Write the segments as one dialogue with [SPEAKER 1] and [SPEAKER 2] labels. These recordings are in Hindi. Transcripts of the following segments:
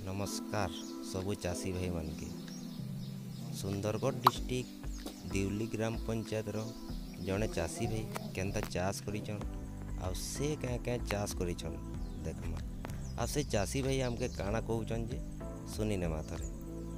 [SPEAKER 1] नमस्कार सबु चाषी भाई मान के सुंदरगढ़ डिस्ट्रिक्ट देवली ग्राम पंचायत रो जड़े चाषी भाई केनता चाष करिछन आ से क्या चाष करिछन देखमा आ से चाषी भाई हमके काना कहउछन जे सुनी ने माथरे।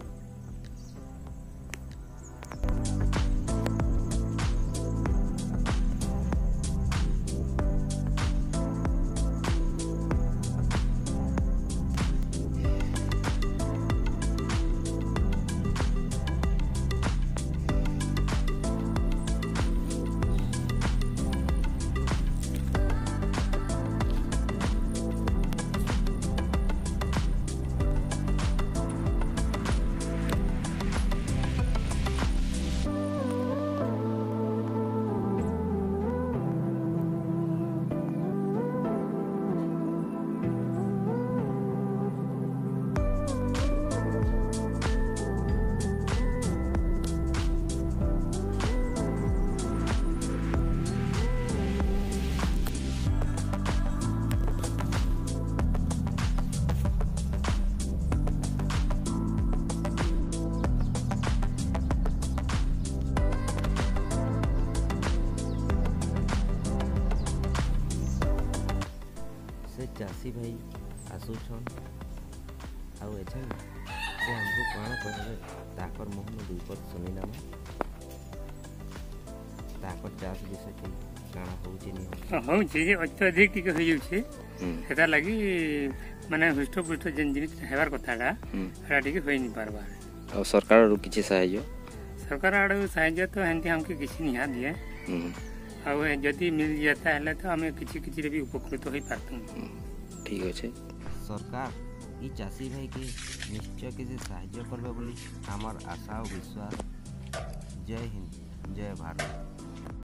[SPEAKER 1] चाषी भाई आसुछन आउ एछन से हमको कौन कहले ताकर मुँह में दुई पद सुनी ना ताकर चाष विषय के काना होउछि नि
[SPEAKER 2] होउछि जे अत्यधिक टिके होई जाउछि सेटा लागि माने हुष्ट पुष्ट जेन जिनिस हेबार कथाटा एटा टिके होई नि पारबा।
[SPEAKER 3] और सरकार रो किछि सहाय्य
[SPEAKER 2] सरकार आडू सहाय्य तो हंती हमके किछि निहा दिए और जदि मिल जाता है तो हमें किछि किछि रे भी उपकृत होई पारतु।
[SPEAKER 3] ठीक अच्छे
[SPEAKER 1] सरकार ई चाषी भाई के निश्चय किसी साहाय्य करबे बोली हमार आशा और विश्वास। जय हिंद जय भारत।